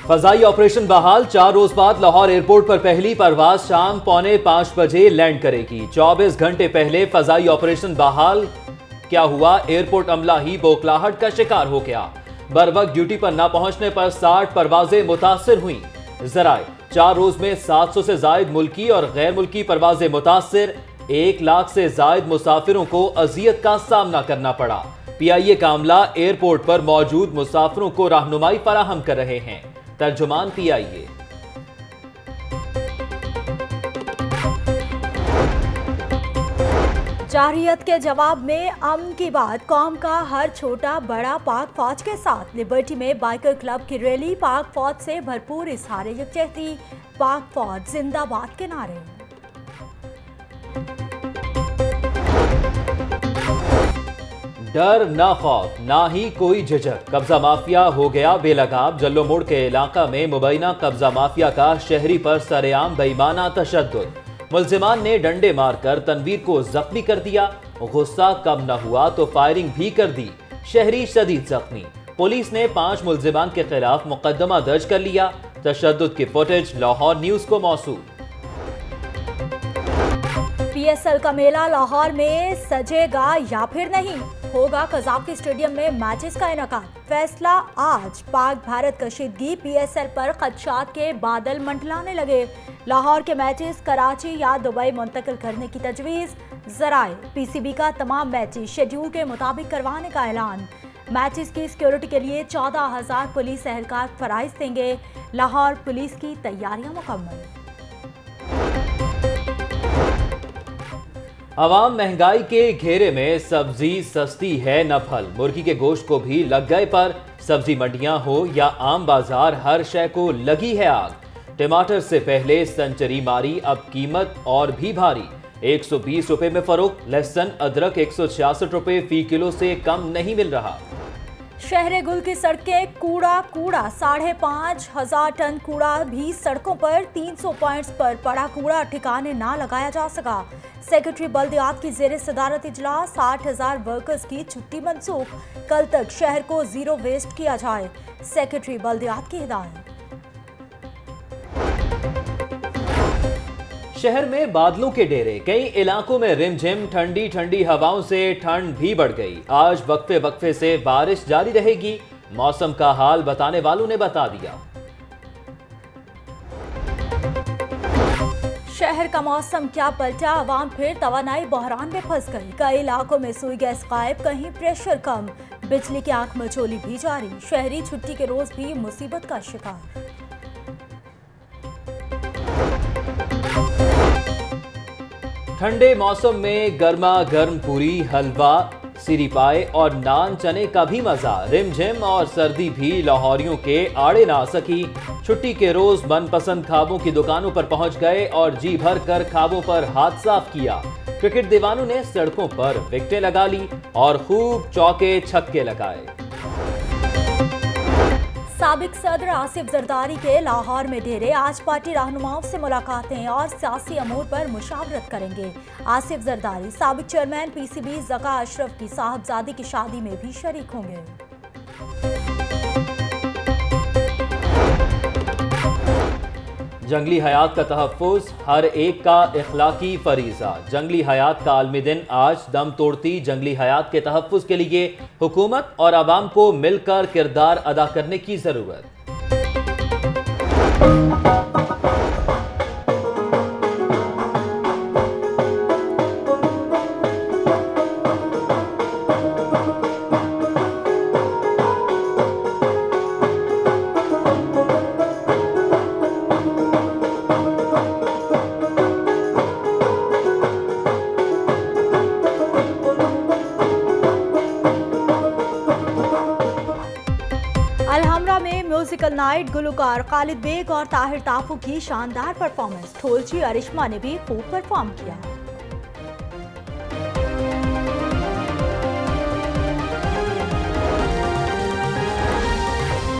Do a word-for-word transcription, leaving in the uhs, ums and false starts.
फजाई operation बहाल, चार रोज बाद लाहौर एयरपोर्ट पर पहली परवाज शाम पौने पांच बजे लैंड करेगी। चौबीस घंटे पहले फजाई ऑपरेशन बहाल। क्या हुआ? एयरपोर्ट अमला ही बौखलाहट का शिकार हो गया। बर वक्त ड्यूटी पर न पहुंचने पर साठ परवाजें मुतासिर हुई। जराए, चार रोज में सात सौ से जायद मुल्की और गैर मुल्की परवाजें मुतासिर। एक लाख से जायद मुसाफिरों को अजियत का सामना करना पड़ा। पीआईए का अमला एयरपोर्ट पर मौजूद मुसाफिरों को रहनुमाई फराहम कर रहे हैं। तर्जुमान पीआईए। जारहियत के जवाब में अमन की बात, कौम का हर छोटा बड़ा पाक फौज के साथ। लिबर्टी में बाइकर क्लब की रैली, पाक फौज से भरपूर इजहार यकजहती, पाक फौज जिंदाबाद के नारे। डर ना खौफ ना ही कोई झिझक, कब्जा माफिया हो गया बेलगाम। जल्लो मोड़ के इलाका में मुबैना कब्जा माफिया का शहरी पर सरेआम बेईमाना तशद्दुद। मुल्जिमान ने डंडे मारकर तनवीर को जख्मी कर दिया। गुस्सा कम न हुआ तो फायरिंग भी कर दी। शहरी शदीद जख्मी। पुलिस ने पांच मुल्जिमान के खिलाफ मुकदमा दर्ज कर लिया। तशद्दुद की फुटेज लाहौर न्यूज को मौसूल। पीएसएल का मेला लाहौर में सजेगा या फिर नहीं, होगा कजाकी स्टेडियम में मैचेस का इनकाद। फैसला आज। पाक भारत कशीदगी, पीएसएल पर खदशात के बादल मंडलाने लगे। लाहौर के मैचेस कराची या दुबई मुंतकिल करने की तजवीज़। जराए, पीसीबी का तमाम मैचेस शेड्यूल के मुताबिक करवाने का ऐलान। मैचेस की सिक्योरिटी के लिए चौदह हजार पुलिस एहलकार फराइज देंगे। लाहौर पुलिस की तैयारियां मुकम्मल। अवाम महंगाई के घेरे में, सब्जी सस्ती है न फल। मुर्गी के गोश्त को भी लग गए पर। सब्जी मंडियां हो या आम बाजार, हर शय को लगी है आग। टमाटर से पहले सेंचुरी मारी, अब कीमत और भी भारी। एक सौ बीस रुपए में फरोख्त। लहसुन अदरक एक सौ छियासठ रुपए फी किलो से कम नहीं मिल रहा। शहरे गुल की सड़कें कूड़ा कूड़ा, साढ़े पाँच हजार टन कूड़ा भी सड़कों पर। तीन सौ पॉइंट्स पर पड़ा कूड़ा ठिकाने ना लगाया जा सका। सेक्रेटरी बल्दियात की जेर सदारत इजलास, साठ हजार वर्कर्स की छुट्टी मंसूख। कल तक शहर को जीरो वेस्ट किया जाए, सेक्रेटरी बल्दियात की हिदायत। शहर में बादलों के डेरे, कई इलाकों में रिमझिम ठंडी ठंडी हवाओं से ठंड भी बढ़ गई। आज वक्फे वक्फे से बारिश जारी रहेगी, मौसम का हाल बताने वालों ने बता दिया। शहर का मौसम क्या पलटा, अवाम फिर तवानाई बहरान में फंस गई। कई इलाकों में सुई गैस गायब, कहीं प्रेशर कम। बिजली की आंख मचोली भी जारी। शहरी छुट्टी के रोज भी मुसीबत का शिकार। ठंडे मौसम में गर्मा गर्म पूरी, हलवा, सिरी पाए और नान चने का भी मजा। रिमझिम और सर्दी भी लाहौरियों के आड़े ना सकी। छुट्टी के रोज मनपसंद खाबों की दुकानों पर पहुंच गए और जी भर कर खाबों पर हाथ साफ किया। क्रिकेट दीवानों ने सड़कों पर विकेटें लगा ली और खूब चौके छक्के लगाए। साबिक सदर आसिफ जरदारी के लाहौर में डेरे, आज पार्टी रहनुमाओं से मुलाकातें और सियासी अमूर पर मुशावरत करेंगे। आसिफ जरदारी साबिक चेयरमैन पीसीबी ज़का अशरफ की साहबजादी की शादी में भी शरीक होंगे। जंगली हयात का तहफ़्फ़ुज़ हर एक का इखलाकी फरीज़ा। जंगली हयात का आलमी दिन आज। दम तोड़ती जंगली हयात के तहफ़्फ़ुज़ के लिए हुकूमत और आवाम को मिलकर किरदार अदा करने की ज़रूरत। अलहमरा में म्यूजिकल नाइट, गुलकार खालिद बेग और ताहिर ताफू की शानदार परफॉर्मेंस। ढोलची अरिश्मा ने भी खूब परफॉर्म किया।